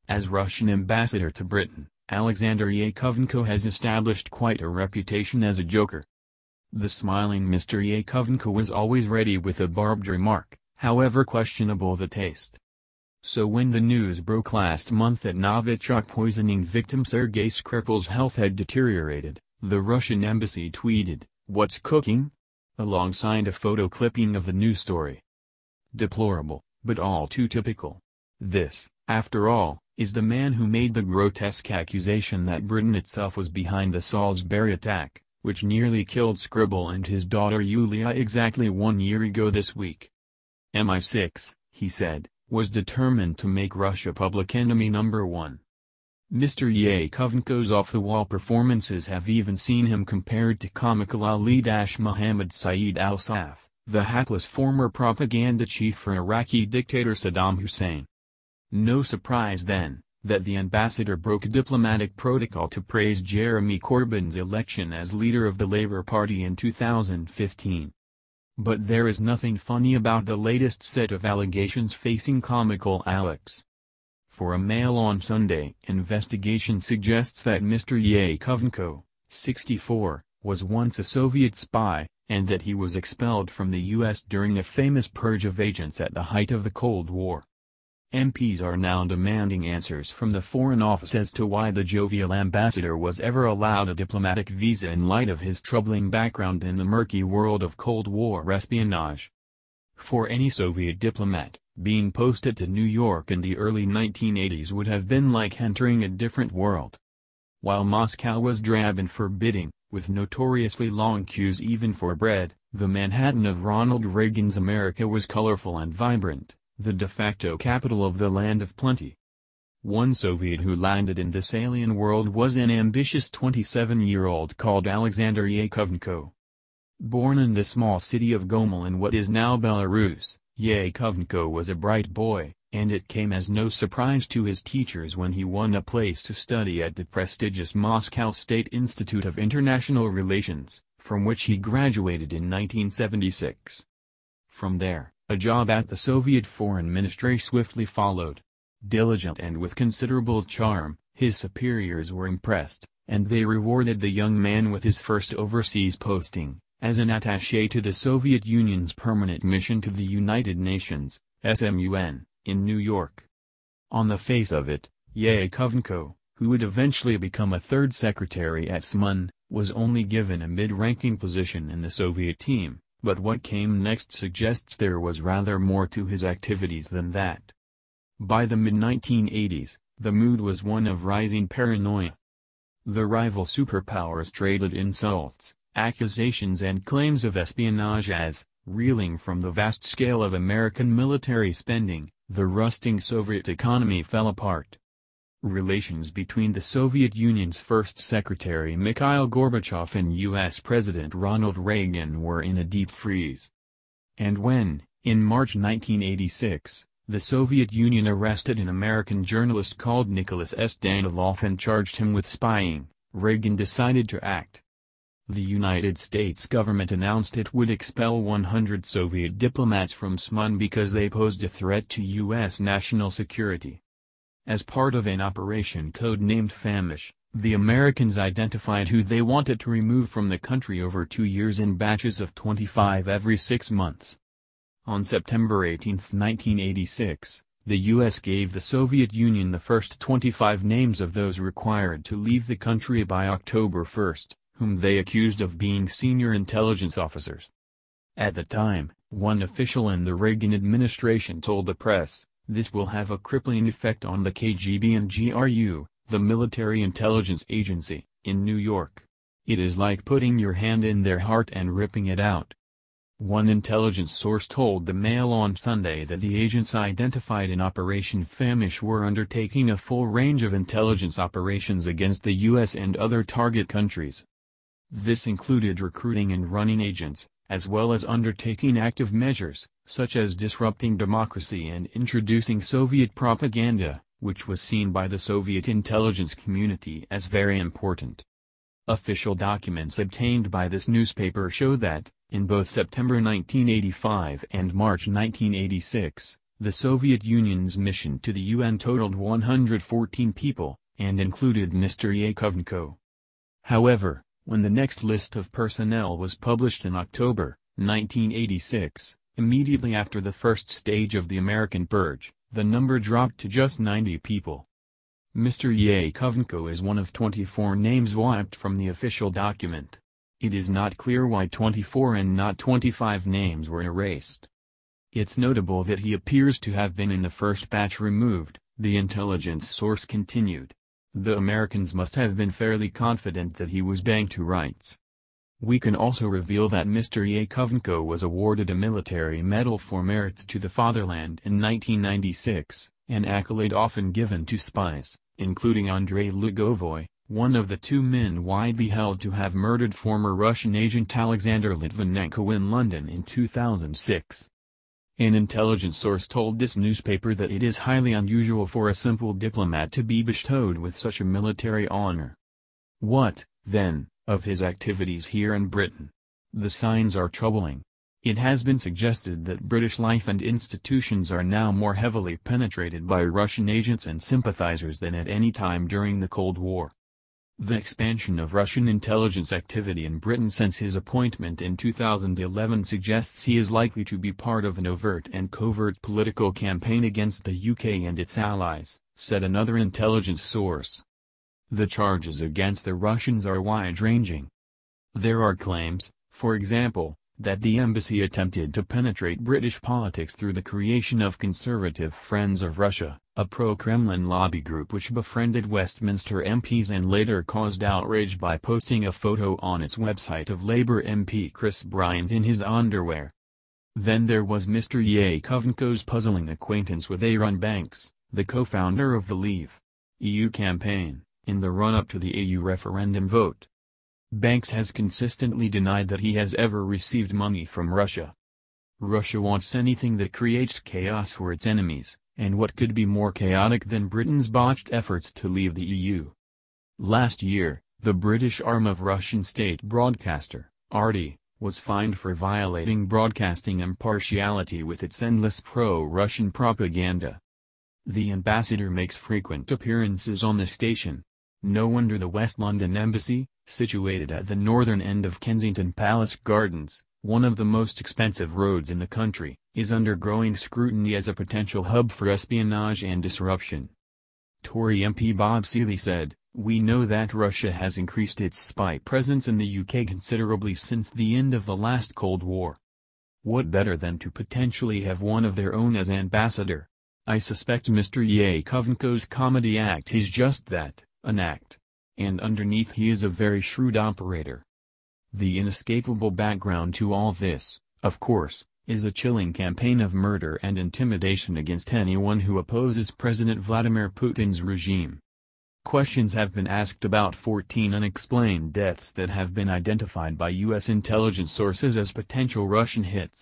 As Russian ambassador to Britain, Alexander Yakovenko has established quite a reputation as a joker. The smiling Mr. Yakovenko was always ready with a barbed remark, however questionable the taste. So when the news broke last month that Novichok poisoning victim Sergei Skripal's health had deteriorated, the Russian embassy tweeted, "What's cooking?" alongside a photo clipping of the news story. Deplorable, but all too typical. This, after all, is the man who made the grotesque accusation that Britain itself was behind the Salisbury attack, which nearly killed Skripal and his daughter Yulia exactly 1 year ago this week. MI6, he said, was determined to make Russia public enemy number one. Mr. Yakovenko's off-the-wall performances have even seen him compared to comical Ali-Mohammed Saeed al-Saf, the hapless former propaganda chief for Iraqi dictator Saddam Hussein. No surprise then, that the ambassador broke diplomatic protocol to praise Jeremy Corbyn's election as leader of the Labour Party in 2015. But there is nothing funny about the latest set of allegations facing comical Alex. For a Mail on Sunday investigation suggests that Mr. Yakovenko, 64, was once a Soviet spy, and that he was expelled from the U.S. during a famous purge of agents at the height of the Cold War. MPs are now demanding answers from the Foreign Office as to why the jovial ambassador was ever allowed a diplomatic visa in light of his troubling background in the murky world of Cold War espionage. For any Soviet diplomat, being posted to New York in the early 1980s would have been like entering a different world. While Moscow was drab and forbidding, with notoriously long queues even for bread, the Manhattan of Ronald Reagan's America was colorful and vibrant, the de facto capital of the land of plenty. One Soviet who landed in this alien world was an ambitious 27-year-old called Alexander Yakovenko. Born in the small city of Gomel in what is now Belarus, Yakovenko was a bright boy, and it came as no surprise to his teachers when he won a place to study at the prestigious Moscow State Institute of International Relations, from which he graduated in 1976. From there, a job at the Soviet Foreign Ministry swiftly followed. Diligent and with considerable charm, his superiors were impressed, and they rewarded the young man with his first overseas posting, as an attaché to the Soviet Union's permanent mission to the United Nations, SMUN, in New York. On the face of it, Yakovenko, who would eventually become a third secretary at SMUN, was only given a mid-ranking position in the Soviet team. But what came next suggests there was rather more to his activities than that. By the mid-1980s, the mood was one of rising paranoia. The rival superpowers traded insults, accusations and claims of espionage as, reeling from the vast scale of American military spending, the rusting Soviet economy fell apart. Relations between the Soviet Union's first secretary Mikhail Gorbachev and U.S. President Ronald Reagan were in a deep freeze. And when, in March 1986, the Soviet Union arrested an American journalist called Nicholas S. Danilov and charged him with spying, Reagan decided to act. The United States government announced it would expel 100 Soviet diplomats from SMUN because they posed a threat to U.S. national security. As part of an operation code-named Famish, the Americans identified who they wanted to remove from the country over 2 years in batches of 25 every 6 months. On September 18, 1986, the U.S. gave the Soviet Union the first 25 names of those required to leave the country by October 1, whom they accused of being senior intelligence officers. At the time, one official in the Reagan administration told the press, "This will have a crippling effect on the KGB and GRU, the military intelligence agency, in New York. It is like putting your hand in their heart and ripping it out." One intelligence source told the Mail on Sunday that the agents identified in Operation Famish were undertaking a full range of intelligence operations against the U.S. and other target countries. This included recruiting and running agents, as well as undertaking active measures, such as disrupting democracy and introducing Soviet propaganda, which was seen by the Soviet intelligence community as very important. Official documents obtained by this newspaper show that, in both September 1985 and March 1986, The Soviet Union's mission to the UN totaled 114 people, and included Mr. Yakovenko. However, when the next list of personnel was published in October 1986, immediately after the first stage of the American purge, the number dropped to just 90 people. Mr. Yakovenko is one of 24 names wiped from the official document. It is not clear why 24 and not 25 names were erased. It's notable that he appears to have been in the first batch removed, the intelligence source continued. The Americans must have been fairly confident that he was bang to rights. We can also reveal that Mr. Yakovenko was awarded a military medal for merits to the fatherland in 1996, an accolade often given to spies, including Andrei Lugovoy, one of the two men widely held to have murdered former Russian agent Alexander Litvinenko in London in 2006. An intelligence source told this newspaper that it is highly unusual for a simple diplomat to be bestowed with such a military honor. What, then, of his activities here in Britain? The signs are troubling. It has been suggested that British life and institutions are now more heavily penetrated by Russian agents and sympathizers than at any time during the Cold War. The expansion of Russian intelligence activity in Britain since his appointment in 2011 suggests he is likely to be part of an overt and covert political campaign against the UK and its allies, said another intelligence source. The charges against the Russians are wide-ranging. There are claims, for example, that the embassy attempted to penetrate British politics through the creation of Conservative Friends of Russia, a pro-Kremlin lobby group which befriended Westminster MPs and later caused outrage by posting a photo on its website of Labour MP Chris Bryant in his underwear. Then there was Mr. Yakovenko's puzzling acquaintance with Aaron Banks, the co-founder of the Leave EU campaign, in the run-up to the EU referendum vote. Banks has consistently denied that he has ever received money from Russia. Russia wants anything that creates chaos for its enemies, and what could be more chaotic than Britain's botched efforts to leave the EU? Last year, the British arm of Russian state broadcaster, RT, was fined for violating broadcasting impartiality with its endless pro-Russian propaganda. The ambassador makes frequent appearances on the station. No wonder the West London Embassy, situated at the northern end of Kensington Palace Gardens, one of the most expensive roads in the country, is under growing scrutiny as a potential hub for espionage and disruption. Tory MP Bob Seeley said, "We know that Russia has increased its spy presence in the UK considerably since the end of the last Cold War. What better than to potentially have one of their own as ambassador? I suspect Mr. Yakovenko's comedy act is just that, an act. And underneath he is a very shrewd operator." The inescapable background to all this, of course, is a chilling campaign of murder and intimidation against anyone who opposes President Vladimir Putin's regime. Questions have been asked about 14 unexplained deaths that have been identified by U.S. intelligence sources as potential Russian hits.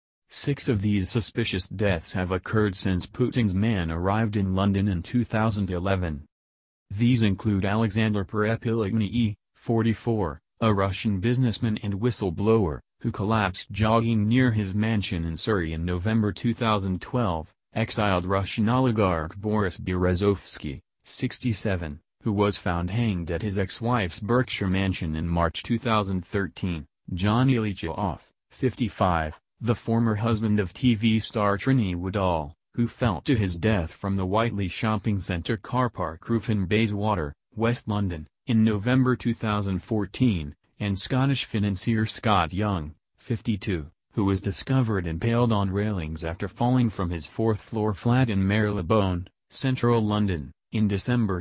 6 of these suspicious deaths have occurred since Putin's man arrived in London in 2011. These include Alexander Perepilagny, 44, a Russian businessman and whistleblower, who collapsed jogging near his mansion in Surrey in November 2012, exiled Russian oligarch Boris Berezovsky, 67, who was found hanged at his ex-wife's Berkshire mansion in March 2013, John Ilyichov, 55, the former husband of TV star Trini Woodall, who fell to his death from the Whiteley Shopping Centre car park roof in Bayswater, West London, in November 2014, and Scottish financier Scott Young, 52, who was discovered impaled on railings after falling from his 4th-floor flat in Marylebone, central London, in December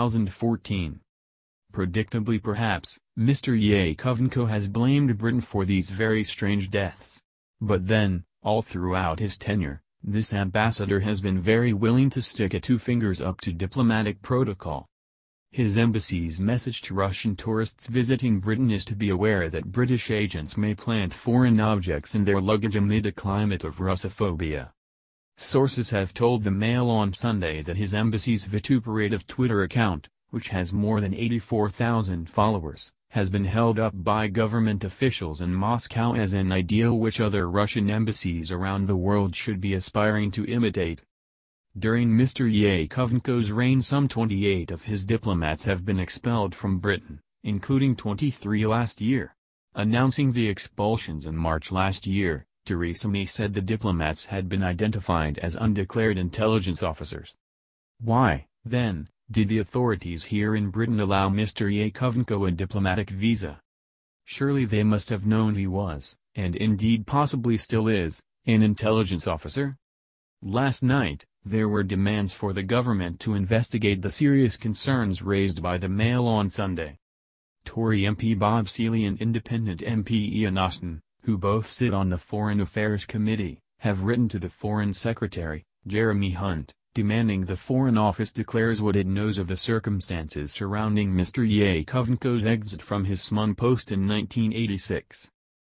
2014. Predictably perhaps, Mr. Yakovenko has blamed Britain for these very strange deaths. But then, all throughout his tenure, this ambassador has been very willing to stick a 2 fingers up to diplomatic protocol. His embassy's message to Russian tourists visiting Britain is to be aware that British agents may plant foreign objects in their luggage amid a climate of Russophobia. Sources have told the Mail on Sunday that his embassy's vituperative Twitter account, which has more than 84,000 followers, has been held up by government officials in Moscow as an ideal which other Russian embassies around the world should be aspiring to imitate. During Mr. Yakovenko's reign, some 28 of his diplomats have been expelled from Britain, including 23 last year. Announcing the expulsions in March last year, Theresa May said the diplomats had been identified as undeclared intelligence officers. Why, then, did the authorities here in Britain allow Mr. Yakovenko a diplomatic visa? Surely they must have known he was, and indeed possibly still is, an intelligence officer? Last night, there were demands for the government to investigate the serious concerns raised by the Mail on Sunday. Tory MP Bob Seeley and Independent MP Ian Austin, who both sit on the Foreign Affairs Committee, have written to the Foreign Secretary, Jeremy Hunt, demanding the Foreign Office declares what it knows of the circumstances surrounding Mr. Yakovenko's exit from his SMUN post in 1986.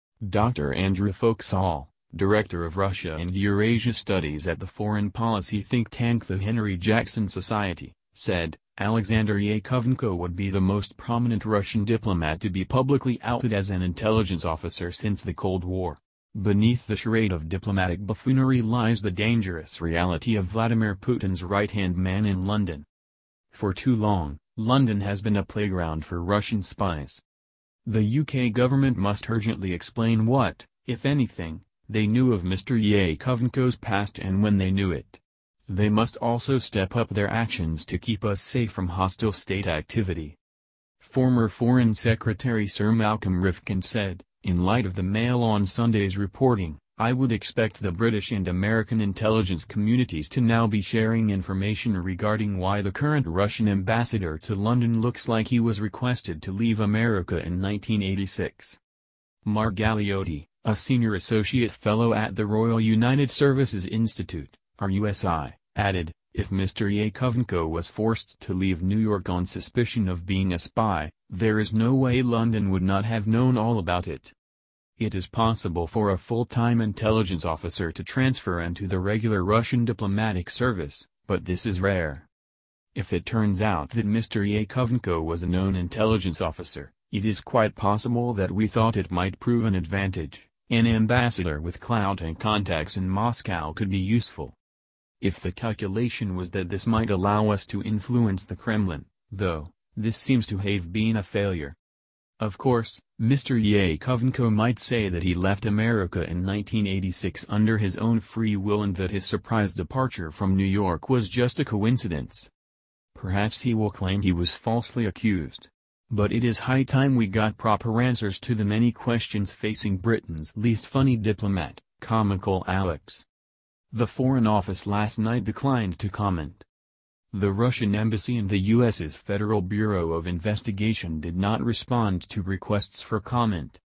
Dr. Andrew Folksall, Director of Russia and Eurasia Studies at the foreign policy think tank the Henry Jackson Society, said, Alexander Yakovenko would be the most prominent Russian diplomat to be publicly outed as an intelligence officer since the Cold War. Beneath the charade of diplomatic buffoonery lies the dangerous reality of Vladimir Putin's right-hand man in London. For too long, London has been a playground for Russian spies. The UK government must urgently explain what, if anything, they knew of Mr. Yakovenko's past, and when they knew it. They must also step up their actions to keep us safe from hostile state activity. Former Foreign Secretary Sir Malcolm Rifkin said, in light of the Mail on Sunday's reporting, I would expect the British and American intelligence communities to now be sharing information regarding why the current Russian ambassador to London looks like he was requested to leave America in 1986. Mark Galeotti, a senior associate fellow at the Royal United Services Institute, RUSI, added, if Mr. Yakovenko was forced to leave New York on suspicion of being a spy, there is no way London would not have known all about it. It is possible for a full-time intelligence officer to transfer into the regular Russian diplomatic service, but this is rare. If it turns out that Mr. Yakovenko was a known intelligence officer, it is quite possible that we thought it might prove an advantage. An ambassador with clout and contacts in Moscow could be useful. If the calculation was that this might allow us to influence the Kremlin, though, this seems to have been a failure. Of course, Mr. Yakovenko might say that he left America in 1986 under his own free will and that his surprise departure from New York was just a coincidence. Perhaps he will claim he was falsely accused. But it is high time we got proper answers to the many questions facing Britain's least funny diplomat, Comical Alex. The Foreign Office last night declined to comment. The Russian Embassy and the U.S.'s Federal Bureau of Investigation did not respond to requests for comment.